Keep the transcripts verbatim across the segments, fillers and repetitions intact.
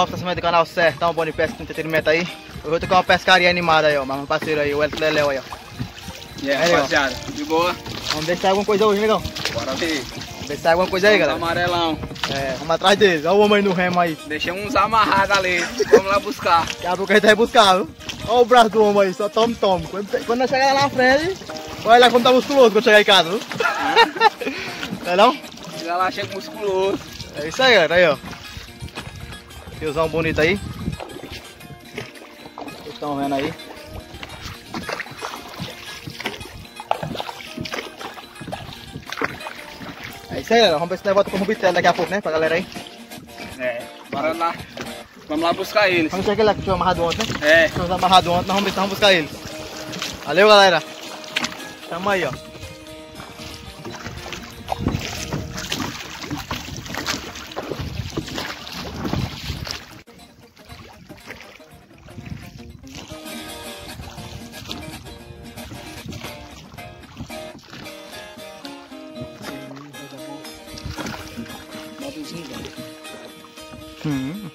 Robson Nascimento do canal Sertão Bom de Pesca e Entretenimento aí. Eu vou tocar uma pescaria animada aí, ó. Mas meu parceiro aí, o Elton Leléu aí, ó. E aí, rapaziada, de boa? Vamos ver se sai alguma coisa hoje, negão. Bora ver. Vamos ver se sai alguma coisa aí, galera. Amarelão. É, vamos atrás deles. Olha o homem no remo aí. Deixei uns amarrados ali. Vamos lá buscar. Daqui a pouco a gente vai buscar, viu? Olha o braço do homem aí, só tome, tome. Quando, quando nós chegar lá na frente, olha lá como tá musculoso quando chegar em casa, viu? Não é não? Chega lá, chega musculoso. É isso aí, galera. Aí, ó. Fiozão bonito aí. Vocês estão vendo aí. É isso aí, galera. Vamos ver se nós volta com o Rubitelli daqui a pouco, né? Pra galera aí. É, bora lá. Vamos lá buscar eles. Vamos ver aquele lá que tinha amarrado ontem, né? É. Estamos amarrado ontem, nós vamos ver se nós vamos buscar eles. Valeu, galera. Tamo aí, ó. Hum.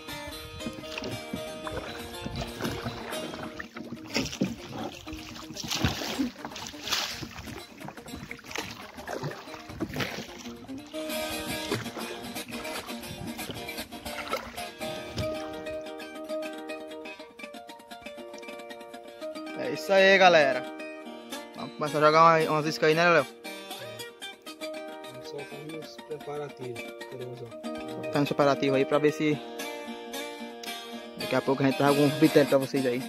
É isso aí, galera. Vamos começar a jogar uma, umas iscas aí, né, Léo? Só fazendo os preparativos. Tá no separativo aí pra ver se daqui a pouco a gente traz algum Rubitelli pra vocês aí.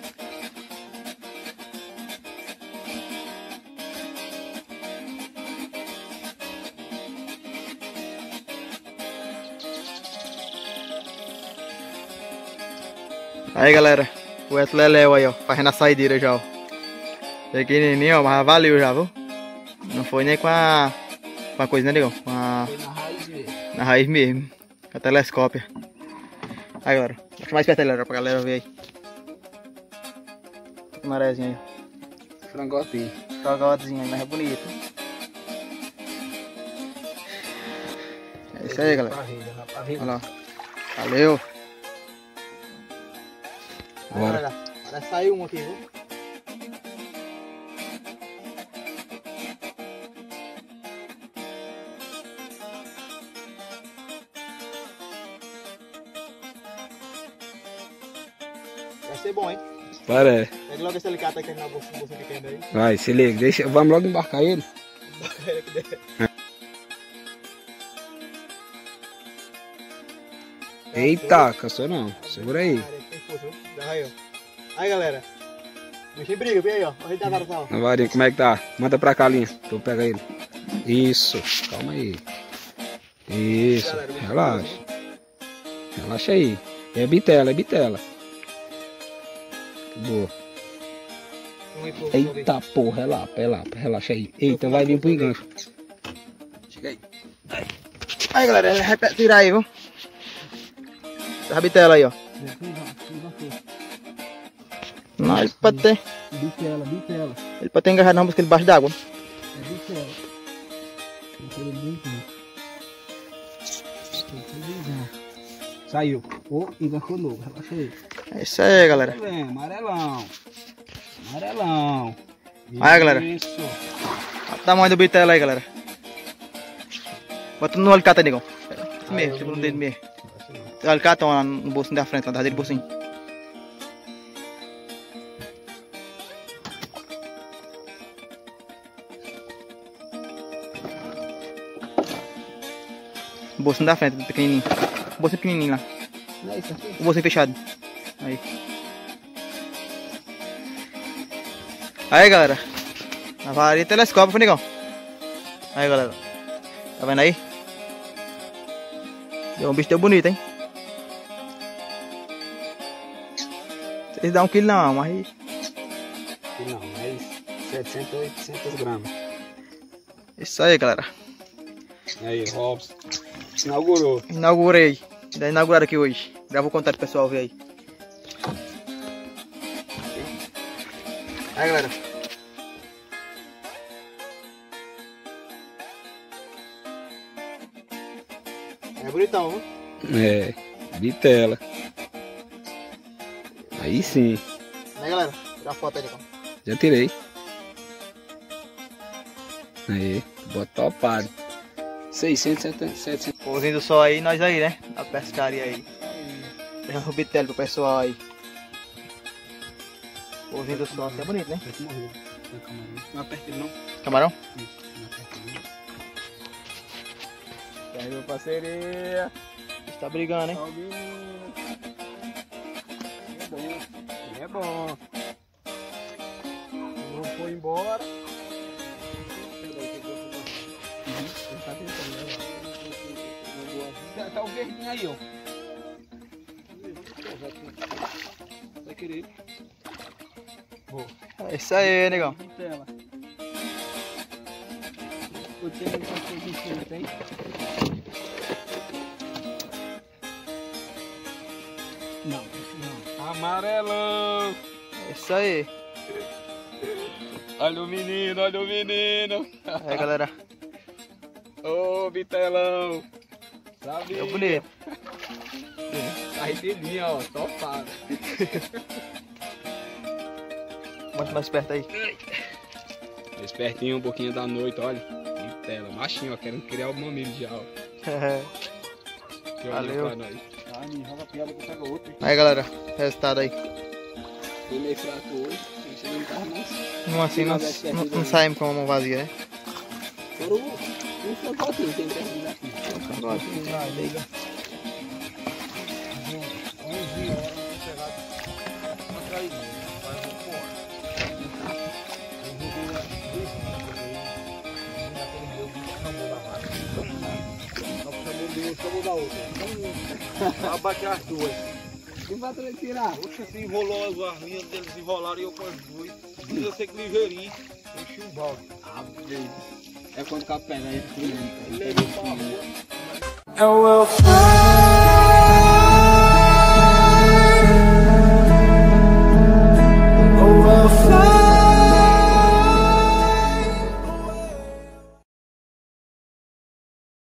Aí, galera, o Elton Leléu aí, ó, fazendo a saideira já, ó. Pequenininho, ó, mas valeu já, viu? Não foi nem com a, com a coisa, né, Digão? Com a... Foi na raiz mesmo. Na raiz mesmo, com a telescópia. Aí, galera, deixa mais perto aí, galera, pra galera ver aí. Que marézinha aí. Frangotinho. Jogotezinho aí, mas é bonito. É isso aí, galera. Olha lá. Valeu. Bora. Olha, olha, saiu um aqui, viu? Vai ser bom, hein? Bora. Pega logo esse alicate aí que tem na bolsa, bolsa pequena aí. Vai, se liga. Deixa, vamos logo embarcar ele. Eita, caçou não. Segura aí. Aí, ó. Aí, galera. Bichinho briga, vem aí, ó. A gente tá agora, Na varinha, como é que tá? Manda pra cá, linha. Pra eu pegar ele. Isso. Calma aí. Isso. Relaxa. Relaxa aí. É bitela, é bitela. Boa. Eita porra, relaxa, relaxa, relaxa aí. Eita, vai vir pro engancho. Chega aí. Aí, aí galera, repete tirar aí, viu? A bitela aí, ó. Não, ele pode ter. Bitela, bitela. Ele pode ter engarrado na música debaixo d'água. É bitela. Saiu. Ô, oh, enganchou novo, relaxa aí. É isso aí, galera. Tá vendo? Amarelão. Amarelão. Aí, galera. Isso. Olha o tamanho do bitela aí, galera. Bota no alicate aí, negão. Esse mesmo, segura no dedo mesmo. O alicate lá no bolsinho da frente, lá atrás dele, bolsinho. O bolsinho da frente, pequenininho. O bolsinho pequenininho lá. Não é isso aqui? O bolsinho fechado. Aí. Aí, galera. A varinha telescópio, negão. Aí, galera. Tá vendo aí? Deu um bicho tão bonito, hein? Vocês dão um quilo não, mas... Não, mas setecentos, oitocentos gramas. Isso aí, galera. Aí, Robson. Inaugurou. Inaugurei. Já inauguraram aqui hoje. Já vou contar pro pessoal ver aí. Aí, galera. É bonitão, viu? É, bitela. Aí sim. Né, galera? Tira a foto aí, Nicão. Já tirei. Aí, bota topado. seiscentos, setecentos. Pôrzinho do sol aí, nós aí, né? A pescaria aí. Deixando o bitelo pro pessoal aí. Pôrzinho do sol, assim é bonito, né? Não aperta ele não. Camarão? Isso, não aperta ele não. E aí, meu parceria. Está brigando, hein? É bom. É bom. Não foi embora. Tá, tá o verdinho aí, ó. Vai querer. Boa. É isso aí, negão. Tela. O tempo que não tem. Não, não. Amarelão. É isso aí. Olha o menino, olha o menino. Aí, galera. Ô, bitelão. Sabia. Deu bonito. Carretelinha, ó, topado. Mostra mais perto aí. Espertinho, um pouquinho da noite, olha. Bitela, machinho, ó, querendo criar o mamilo já, ó. Que olha Valeu. pra nós. Ah, me joga a piada que eu pego outro. Aí, galera. Resultado aí. Foi meio fraco hoje, você não tava mais. Não assim, não, não, não saímos com a mão vazia, né? Foram um fofotinho, tem perdido aqui. onze horas vamos chegar atrás. Faz um porra. Eu joguei a naquele meu bicho chamou da vaca. Só chamou de um, chamou da outra. Abate as duas. Quem vai tirar? Oxe, se enrolou as arminhas deles, enrolaram e eu com as duas. Diz eu sei que ligeirinho. Enchi um balde. Ah, beleza. É quando o cara pega aí, Levei pra rua. And we'll fly.